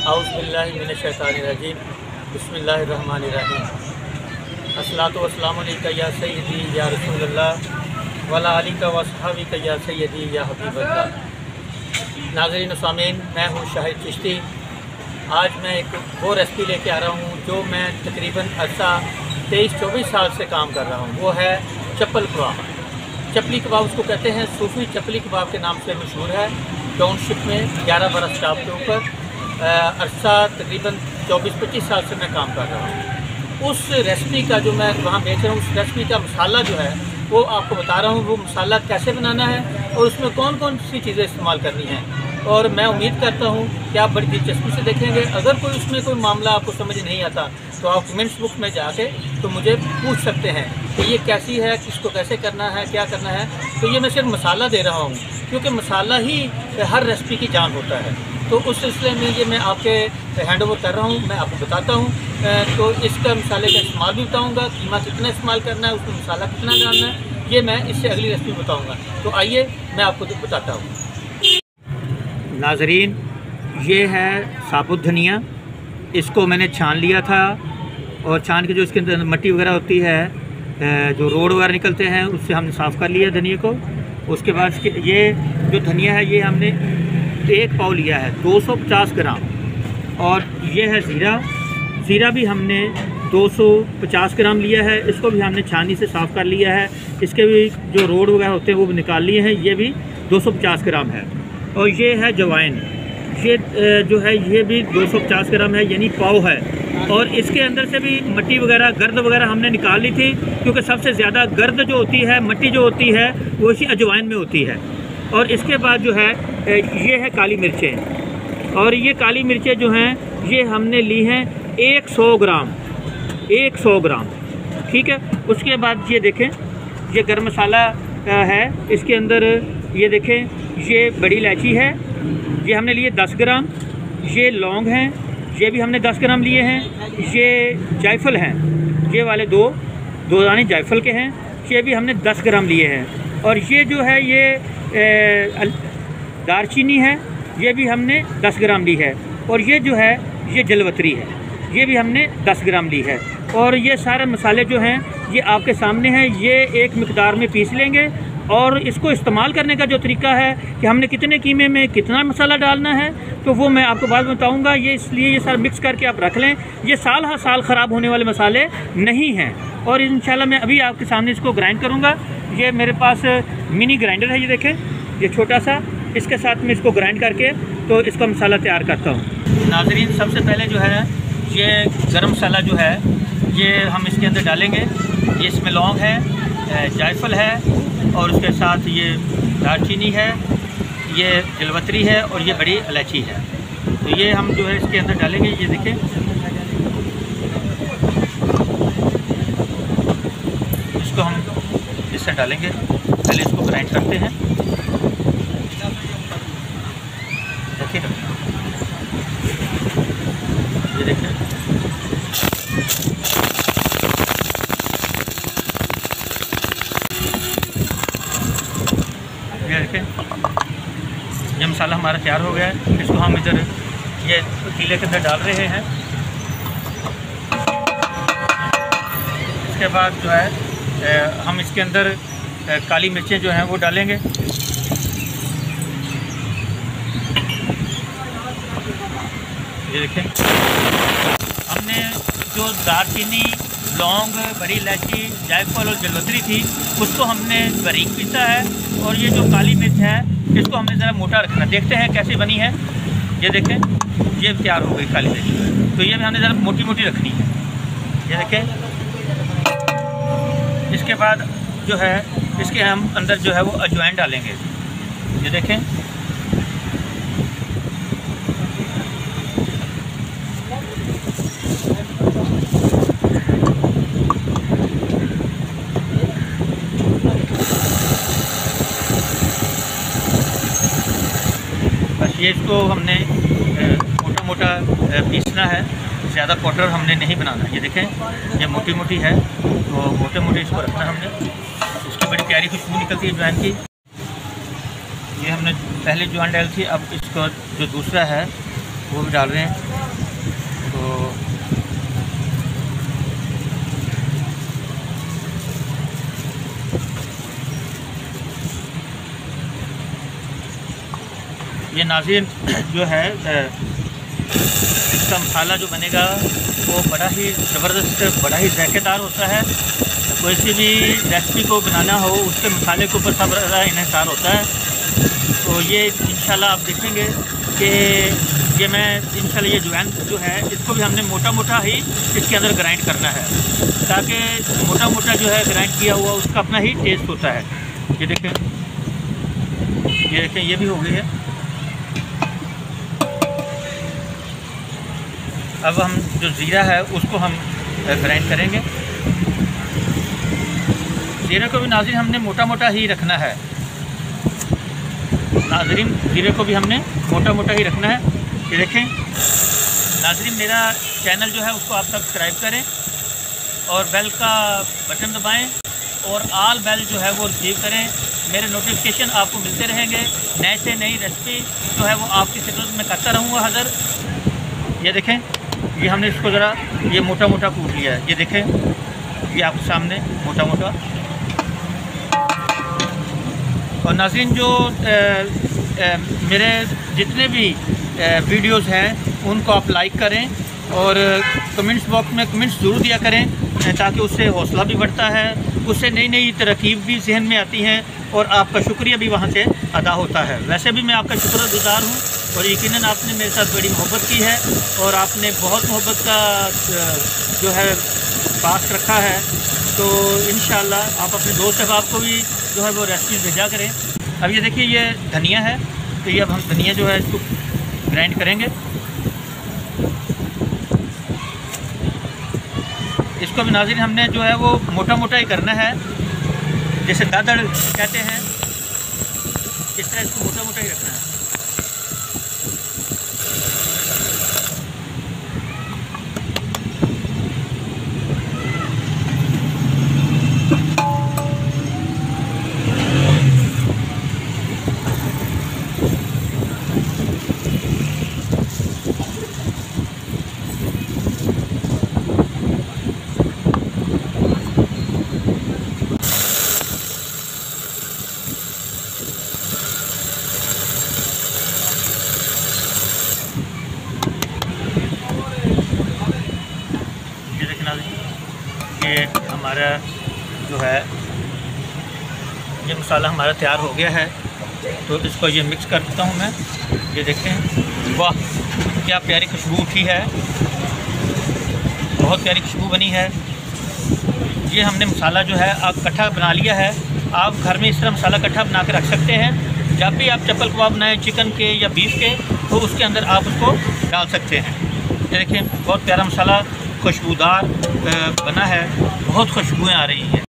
औज़ुबिल्लाहि मिनश्शैतानिर्रजीम बिस्मिल्लाहिर्रहमानिर्रहीम। अस्सलातु वस्सलामु अलैका या सय्यदी या रसूलल्लाह वला आलिका व अस्हाबिका या सय्यदी या हबीबल्लाह। नाज़रीन सामीन, मैं हूँ शाहिद चिश्ती। आज मैं एक वो रेसिपी लेके आ रहा हूँ जो मैं तकरीबन अर्सा 23-24 साल से काम कर रहा हूँ। वो है चप्पल कबाब। चपली कबाब उसको कहते हैं। सूफी चपली कबाब के नाम से मशहूर है। टाउनशिप में 11 बरस स्टाफ के ऊपर अरसा तकरीबन 24-25 साल से मैं काम कर रहा हूँ। उस रेसिपी का जो मैं वहाँ बेच रहा हूँ, उस रेसिपी का मसाला जो है वो आपको बता रहा हूँ। वो मसाला कैसे बनाना है और उसमें कौन कौन सी चीज़ें इस्तेमाल करनी हैं। और मैं उम्मीद करता हूँ कि आप बड़ी दिलचस्पी से देखेंगे। अगर कोई उसमें कोई मामला आपको समझ नहीं आता तो आप कमेंट्स बुक में जाके तो मुझे पूछ सकते हैं कि ये कैसी है, किसको कैसे करना है, क्या करना है। तो ये मैं सिर्फ मसाला दे रहा हूँ क्योंकि मसाला ही हर रेसिपी की जान होता है। तो उस सिलसिले में ये मैं आपके हैंड ओवर कर रहा हूँ, मैं आपको बताता हूँ। तो इसका मसाले का इस्तेमाल भी बताऊँगा, कीमा कितना इस्तेमाल करना है, उसमें मसाला कितना डालना है, ये मैं इससे अगली रेसिपी बताऊँगा। तो आइए मैं आपको बताता हूँ। नाज़रीन, ये है साबुत धनिया। इसको मैंने छान लिया था और छान के जो इसके अंदर मिट्टी वगैरह होती है, जो रोड वगैरह निकलते हैं, उससे हमने साफ़ कर लिया धनिया को। उसके बाद ये जो धनिया है ये हमने 1 पाव लिया है, 250 ग्राम। और ये है ज़ीरा। ज़ीरा भी हमने 250 ग्राम लिया है। इसको भी हमने छानी से साफ़ कर लिया है। इसके भी जो रोड वगैरह होते हैं वो भी निकाल लिए हैं। ये भी 250 ग्राम है। और ये है जवाइन, ये जो है ये भी 250 ग्राम है, यानी पाव है। और इसके अंदर से भी मिट्टी वगैरह, गर्द वगैरह हमने निकाल ली थी क्योंकि सबसे ज़्यादा गर्द जो होती है, मिट्टी जो होती है, वो इसी अजवाइन में होती है। और इसके बाद जो है ये है काली मिर्चें। और ये काली मिर्चें जो हैं ये हमने ली हैं 100 ग्राम, 100 ग्राम, ठीक है। उसके बाद ये देखें, ये गरम मसाला है। इसके अंदर ये देखें, ये बड़ी इलायची है, ये हमने लिए 10 ग्राम। ये लौंग हैं, ये भी हमने 10 ग्राम लिए हैं। ये जायफल हैं, ये वाले दो दाने जायफल के हैं, ये भी हमने 10 ग्राम लिए हैं। और ये जो है ये दालचीनी है, ये भी हमने 10 ग्राम ली है। और ये जो है ये जलवतरी है, ये भी हमने 10 ग्राम ली है। और ये सारे मसाले जो हैं ये आपके सामने हैं। ये एक मिकदार में पीस लेंगे। और इसको इस्तेमाल करने का जो तरीका है कि हमने कितने कीमे में कितना मसाला डालना है, तो वो मैं आपको बाद में बताऊँगा। ये इसलिए ये सारा मिक्स करके आप रख लें। ये साल हर साल ख़राब होने वाले मसाले नहीं हैं। और इंशाल्लाह मैं अभी आपके सामने इसको ग्राइंड करूँगा। ये मेरे पास मिनी ग्राइंडर है, ये देखें, ये छोटा सा। इसके साथ में इसको ग्राइंड करके तो इसका मसाला तैयार करता हूँ। नाज़रीन, सबसे पहले जो है ये गरम मसाला जो है ये हम इसके अंदर डालेंगे। ये इसमें लौंग है, जायफल है, और उसके साथ ये दालचीनी है, ये जलवतरी है, और ये बड़ी इलायची है। तो ये हम जो है इसके अंदर डालेंगे। ये देखें, इसको हम इससे डालेंगे। पहले इसको ग्राइंड करते हैं। देखिए, ये देखें, ये देखें, ये मसाला हमारा तैयार हो गया है। इसको हम इधर ये पतीले के अंदर डाल रहे हैं। इसके बाद जो है हम इसके अंदर काली मिर्चें जो हैं वो डालेंगे। ये देखें, हमने जो दालचीनी, लौंग, बड़ी इलायची, जायफल और जलवतरी थी उसको हमने बारीक पीसा है। और ये जो काली मिर्च है इसको हमने ज़रा मोटा रखना। देखते हैं कैसी बनी है। ये देखें, ये तैयार हो गई काली मिर्च। तो ये भी हमने ज़रा मोटी मोटी रखनी है। ये देखें, इसके बाद जो है इसके हम अंदर जो है वो अजवाइन डालेंगे। ये देखें, बस ये इसको हमने मोटा मोटा पीसना है, ज़्यादा पाउडर हमने नहीं बनाना। ये देखें, ये मोटी मोटी है, तो मोटे मोटे इसको रखना हमने। इसकी बड़ी प्यारी खुशबू निकलती है अजवाइन की। ये हमने पहले अजवाइन डाली थी, अब इसको जो दूसरा है वो भी डाल रहे हैं। ये नाज़रीन जो है इसका मसाला जो बनेगा वो बड़ा ही ज़बरदस्त, बड़ा ही ज़ायकेदार होता है। कोई सी भी रेसिपी को बनाना हो उसके मसाले के ऊपर सब बड़ा इन्हिसार होता है। तो ये इंशाल्लाह आप देखेंगे कि ये मैं इंशाल्लाह ये अजवाइन जो है इसको भी हमने मोटा मोटा ही इसके अंदर ग्राइंड करना है, ताकि मोटा मोटा जो है ग्राइंड किया हुआ उसका अपना ही टेस्ट होता है। ये देखें, ये भी हो गई है। अब हम जो ज़ीरा है उसको हम ग्राइंड करेंगे। ज़ीरे को भी नाज़रीन हमने मोटा मोटा ही रखना है। नाज़रीन ज़ीरे को भी हमने मोटा मोटा ही रखना है। ये देखें नाज़रीन, मेरा चैनल जो है उसको आप सब्सक्राइब करें और बेल का बटन दबाएं और आल बेल जो है वो रिसीव करें। मेरे नोटिफिकेशन आपको मिलते रहेंगे। नए से नई रेसिपी जो है वो आपकी खिदमत में करता रहूँगा हाज़िर। ये देखें, ये हमने इसको ज़रा ये मोटा मोटा कूट लिया है। ये देखें, ये आपके सामने मोटा मोटा। और नाज़रीन जो मेरे जितने भी वीडियोस हैं उनको आप लाइक करें और कमेंट्स बॉक्स में कमेंट्स ज़रूर दिया करें, ताकि उससे हौसला भी बढ़ता है, उससे नई नई तरकीब भी जहन में आती हैं और आपका शुक्रिया भी वहाँ से अदा होता है। वैसे भी मैं आपका शुक्रगुज़ार हूँ और यकीनन आपने मेरे साथ बड़ी मोहब्बत की है और आपने बहुत मोहब्बत का जो है पास रखा है। तो इंशाल्लाह आप अपने दोस्त अहबाब को भी जो है वो रेसिपी भेजा करें। अब ये देखिए, ये धनिया है, तो ये अब हम धनिया जो है इसको ग्राइंड करेंगे। इसको भी नाज़रीन हमने जो है वो मोटा मोटा ही करना है, जैसे दादड़ कहते हैं, इस तरह इसको मोटा मोटा ही रखना है। ये हमारा जो है ये मसाला हमारा तैयार हो गया है, तो इसको ये मिक्स कर देता हूँ मैं। ये देखते हैं, वाह क्या प्यारी खुशबू उठी है, बहुत प्यारी खुशबू बनी है। ये हमने मसाला जो है आप इकट्ठा बना लिया है। आप घर में इस तरह मसाला इकट्ठा बना के रख सकते हैं। जब भी आप चप्पल कबाब बनाएं चिकन के या बीफ के, तो उसके अंदर आप उसको डाल सकते हैं। ये देखिए बहुत प्यारा मसाला खुशबूदार बना है, बहुत खुशबुएँ आ रही हैं।